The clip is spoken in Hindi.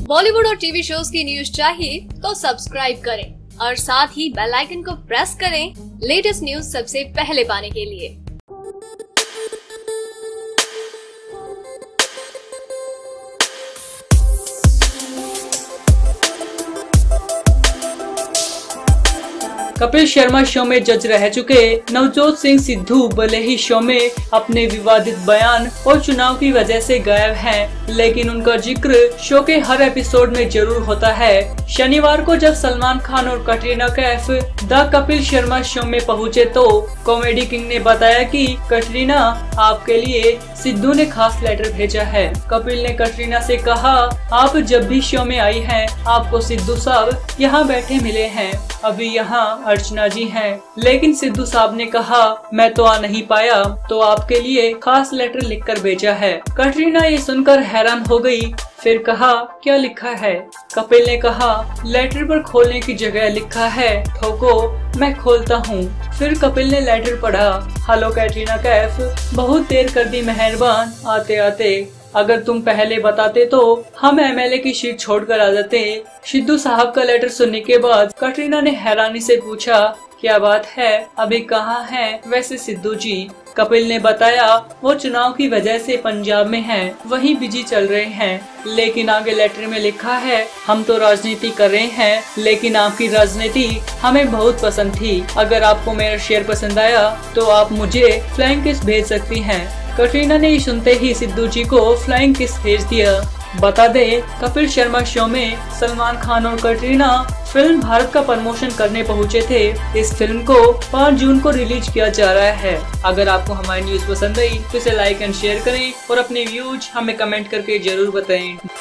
बॉलीवुड और टीवी शोज की न्यूज चाहिए तो सब्सक्राइब करें और साथ ही बेल आइकन को प्रेस करें लेटेस्ट न्यूज सबसे पहले पाने के लिए। कपिल शर्मा शो में जज रह चुके नवजोत सिंह सिद्धू भले ही शो में अपने विवादित बयान और चुनाव की वजह से गायब हैं, लेकिन उनका जिक्र शो के हर एपिसोड में जरूर होता है। शनिवार को जब सलमान खान और कटरीना कैफ द कपिल शर्मा शो में पहुंचे तो कॉमेडी किंग ने बताया कि कटरीना, आपके लिए सिद्धू ने खास लेटर भेजा है। कपिल ने कटरीना से कहा, आप जब भी शो में आई हैं, आपको सिद्धू साहब यहाँ बैठे मिले हैं, अभी यहाँ अर्चना जी हैं, लेकिन सिद्धू साहब ने कहा मैं तो आ नहीं पाया, तो आपके लिए खास लेटर लिखकर भेजा है। कटरीना ये सुनकर हैरान हो गई, फिर कहा क्या लिखा है? कपिल ने कहा लेटर पर खोलने की जगह लिखा है ठोको, मैं खोलता हूँ। फिर कपिल ने लेटर पढ़ा, हेलो कैटरीना कैफ, बहुत देर कर दी मेहरबान आते आते, अगर तुम पहले बताते तो हम एमएलए की सीट छोड़कर आ जाते। सिद्धू साहब का लेटर सुनने के बाद कटरीना ने हैरानी से पूछा, क्या बात है, अभी कहाँ हैं वैसे सिद्धू जी? कपिल ने बताया वो चुनाव की वजह से पंजाब में हैं, वहीं बिजी चल रहे हैं, लेकिन आगे लेटर में लिखा है हम तो राजनीति कर रहे हैं, लेकिन आपकी राजनीति हमें बहुत पसंद थी, अगर आपको मेरा शेयर पसंद आया तो आप मुझे फ्लाइंग किस भेज सकती हैं। कटरीना ने सुनते ही सिद्धू जी को फ्लाइंग किस भेज दिया। बता दे कपिल शर्मा शो में सलमान खान और कटरीना फिल्म भारत का प्रमोशन करने पहुंचे थे। इस फिल्म को 5 जून को रिलीज किया जा रहा है। अगर आपको हमारी न्यूज पसंद आई तो इसे लाइक एंड शेयर करें और अपने व्यूज हमें कमेंट करके जरूर बताएं।